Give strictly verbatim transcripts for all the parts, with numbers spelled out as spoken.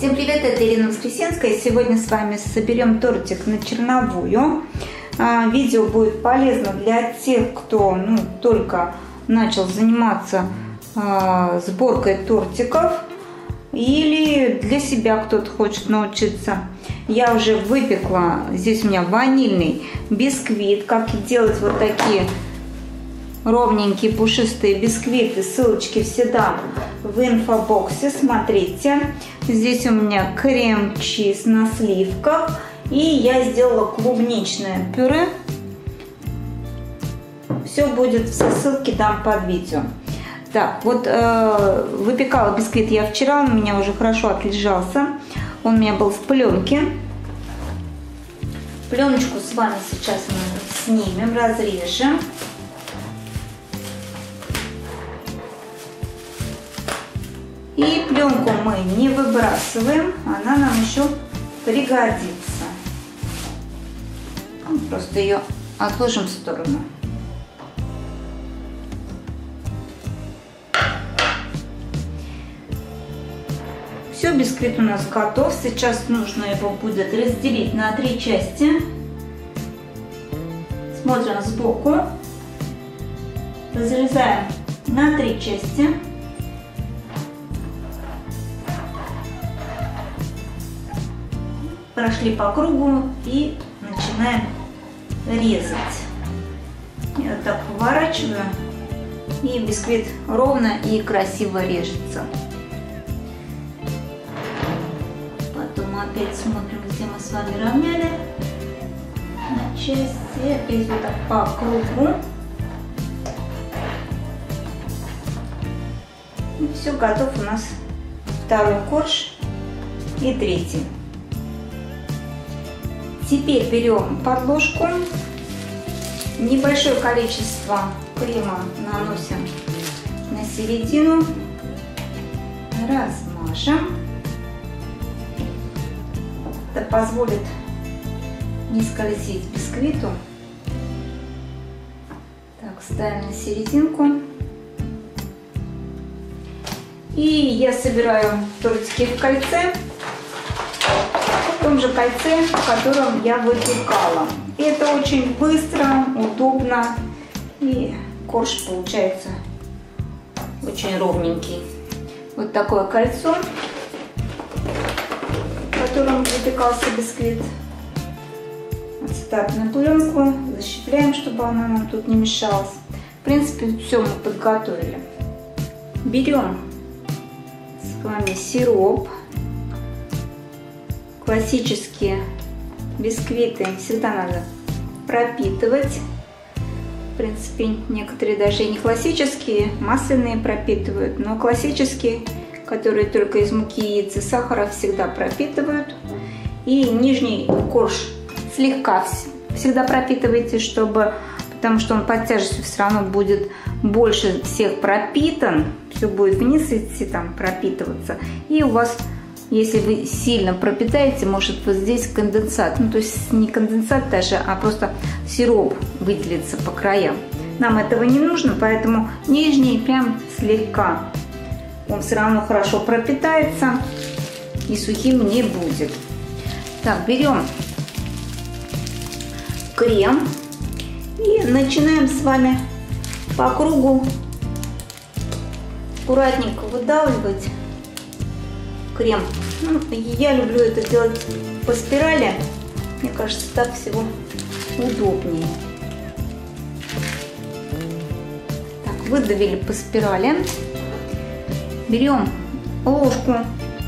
Всем привет, это Ирина Воскресенская. Сегодня с вами соберем тортик на черновую. Видео будет полезно для тех, кто ну, только начал заниматься сборкой тортиков, или для себя кто-то хочет научиться. Я уже выпекла, здесь у меня ванильный бисквит, как делать вот такие ровненькие пушистые бисквиты. Ссылочки все дам в инфобоксе, смотрите. Здесь у меня крем-чиз на сливках, и я сделала клубничное пюре. Все будет, все ссылки дам под видео. Так, вот э, выпекала бисквит я вчера, он у меня уже хорошо отлежался. Он у меня был в пленке. Пленочку с вами сейчас мы снимем, разрежем. И пленку мы не выбрасываем, она нам еще пригодится. Просто ее отложим в сторону. Все, бисквит у нас готов. Сейчас нужно его будет разделить на три части. Смотрим сбоку. Разрезаем на три части. Прошли по кругу и начинаем резать. Я вот так поворачиваю, и бисквит ровно и красиво режется. Потом опять смотрим, где мы с вами равняли на части. Опять вот так по кругу. И все, готов у нас второй корж и третий. Теперь берем подложку, небольшое количество крема наносим на середину, размажем. Это позволит не скользить бисквиту. Так, ставим на серединку. И я собираю тортики в кольце. В том же кольце, в котором я выпекала. И это очень быстро, удобно, и корж получается очень ровненький. Вот такое кольцо, в котором выпекался бисквит. Ацетатную пленку защипляем, чтобы она нам тут не мешалась. В принципе, все мы подготовили. Берем с вами сироп. Классические бисквиты всегда надо пропитывать. В принципе, некоторые даже и не классические, масляные пропитывают, но классические, которые только из муки, яиц и сахара, всегда пропитывают. И нижний корж слегка всегда пропитывайте, чтобы, потому что он под тяжестью все равно будет больше всех пропитан, все будет вниз идти, там пропитываться, и у вас, если вы сильно пропитаете, может вот здесь конденсат, ну то есть не конденсат даже, а просто сироп выделится по краям. Нам этого не нужно, поэтому нижний прям слегка. Он все равно хорошо пропитается и сухим не будет. Так, берем крем и начинаем с вами по кругу аккуратненько выдавливать крем. Ну, я люблю это делать по спирали. Мне кажется, так всего удобнее. Так, выдавили по спирали. Берем ложку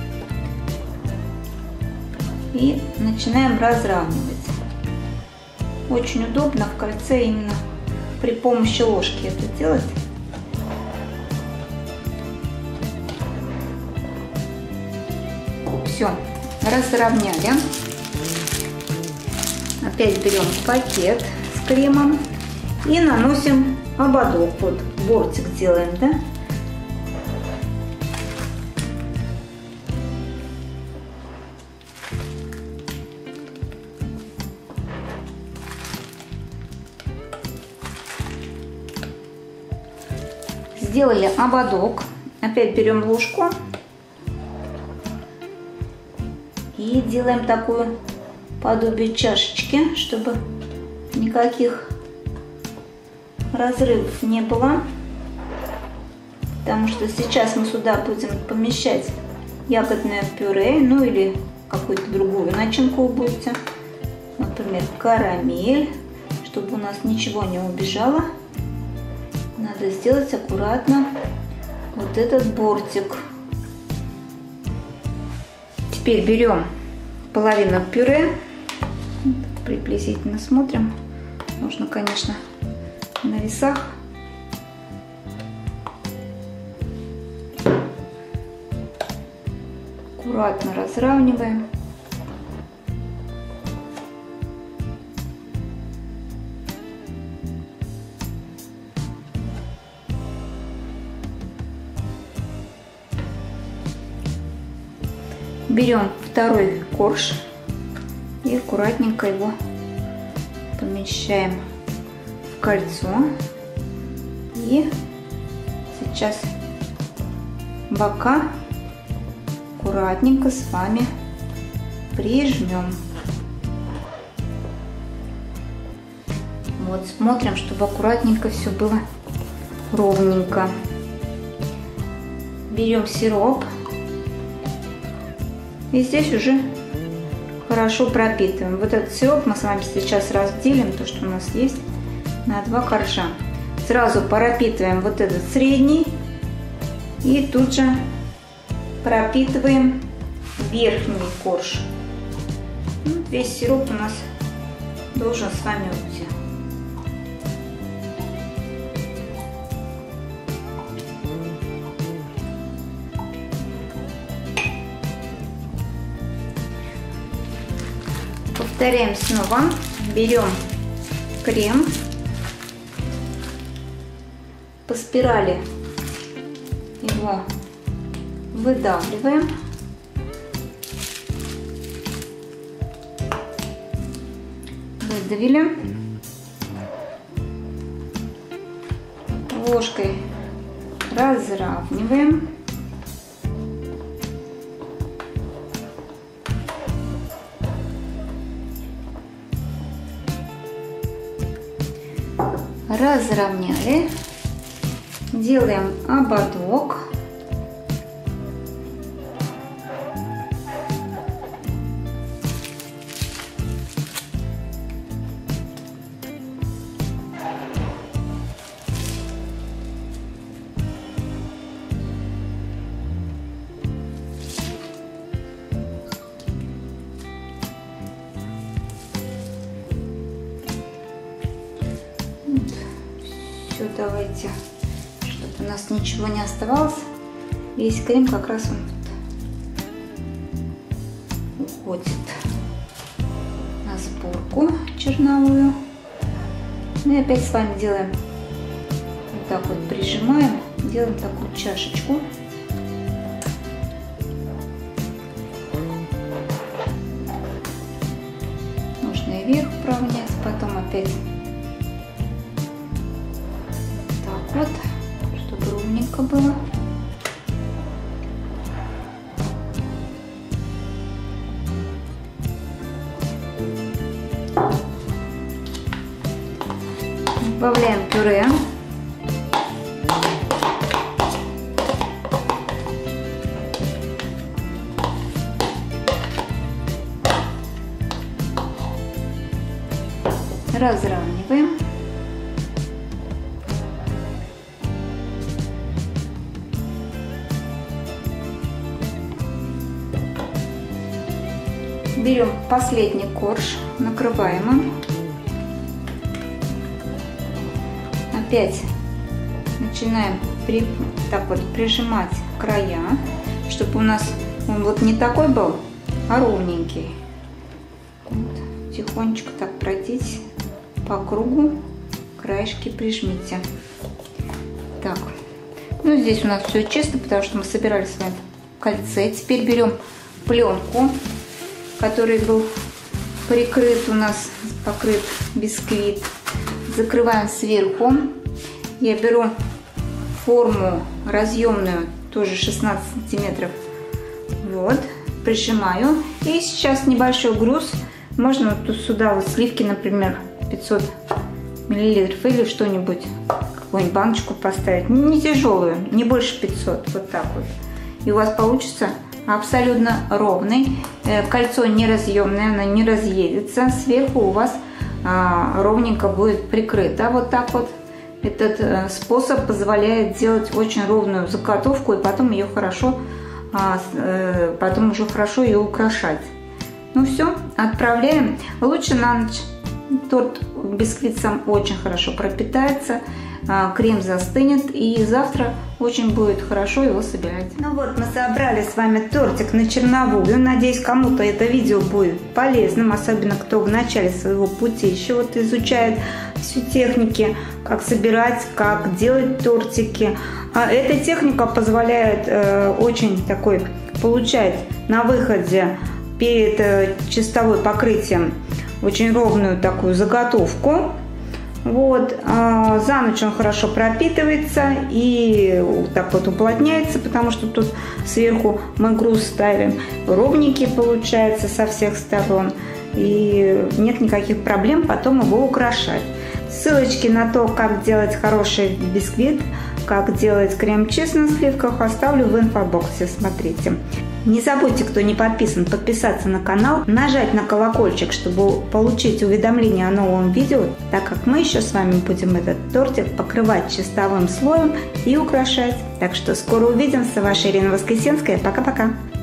и начинаем разравнивать. Очень удобно в кольце именно при помощи ложки это делать. Все, разровняли. Опять берем пакет с кремом и наносим ободок. Вот бортик делаем, да? Сделали ободок. Опять берем ложку И делаем такую подобие чашечки, чтобы никаких разрывов не было. Потому что сейчас мы сюда будем помещать ягодное пюре, ну или какую-то другую начинку будете. Например, карамель. Чтобы у нас ничего не убежало, надо сделать аккуратно вот этот бортик. Теперь берем половину пюре, приблизительно смотрим, нужно, конечно, на весах. Аккуратно разравниваем. Берем второй корж и аккуратненько его помещаем в кольцо. И сейчас бока аккуратненько с вами прижмем. Вот, смотрим, чтобы аккуратненько все было ровненько. Берем сироп. И здесь уже хорошо пропитываем. Вот этот сироп мы с вами сейчас разделим, то, что у нас есть, на два коржа. Сразу пропитываем вот этот средний. И тут же пропитываем верхний корж. Вот весь сироп у нас должен с вами уйти. Повторяем снова. Берем крем, по спирали его выдавливаем. Выдавили. Ложкой разравниваем. Разровняли, делаем ободок. Все, давайте, чтобы у нас ничего не оставалось. Весь крем как раз он уходит на сборку черновую. Ну и опять с вами делаем вот так вот, прижимаем, делаем такую чашечку. Можно и вверх провнять, потом опять вот, чтобы ровненько было. Добавляем пюре. Разравниваем. Берем последний корж, накрываем им. Опять начинаем при, так вот прижимать края, чтобы у нас он вот не такой был, а ровненький. Вот, тихонечко так пройдите по кругу, краешки прижмите. Так, ну здесь у нас все чисто, потому что мы собирали с вами в кольце. Теперь берем пленку, который был прикрыт у нас, покрыт бисквит. Закрываем сверху. Я беру форму разъемную, тоже шестнадцать сантиметров. Вот, прижимаю. И сейчас небольшой груз. Можно вот тут сюда вот сливки, например, пятьсот миллилитров или что-нибудь, какую-нибудь баночку поставить. Не тяжелую, не больше пятисот, вот так вот. И у вас получится абсолютно ровный. Кольцо неразъемное, оно не разъедется. Сверху у вас а, ровненько будет прикрыто. Вот так вот. Этот а, способ позволяет сделать очень ровную заготовку и потом ее хорошо, а, а, потом уже хорошо ее украшать. Ну все, отправляем. Лучше на ночь. Торт бисквит сам очень хорошо пропитается, крем застынет, и завтра очень будет хорошо его собирать. Ну вот, мы собрали с вами тортик на черновую. Надеюсь, кому-то это видео будет полезным, особенно кто в начале своего пути еще вот изучает всю техники, как собирать, как делать тортики. Эта техника позволяет э, очень такой получать на выходе перед чистовой покрытием очень ровную такую заготовку. Вот. А за ночь он хорошо пропитывается и так вот уплотняется, потому что тут сверху мы груз ставим. Ровненький получается со всех сторон. И нет никаких проблем потом его украшать. Ссылочки на то, как делать хороший бисквит, как делать крем-чиз на сливках, оставлю в инфобоксе. Смотрите. Не забудьте, кто не подписан, подписаться на канал, нажать на колокольчик, чтобы получить уведомления о новом видео, так как мы еще с вами будем этот тортик покрывать чистовым слоем и украшать. Так что скоро увидимся. Ваша Ирина Воскресенская. Пока-пока.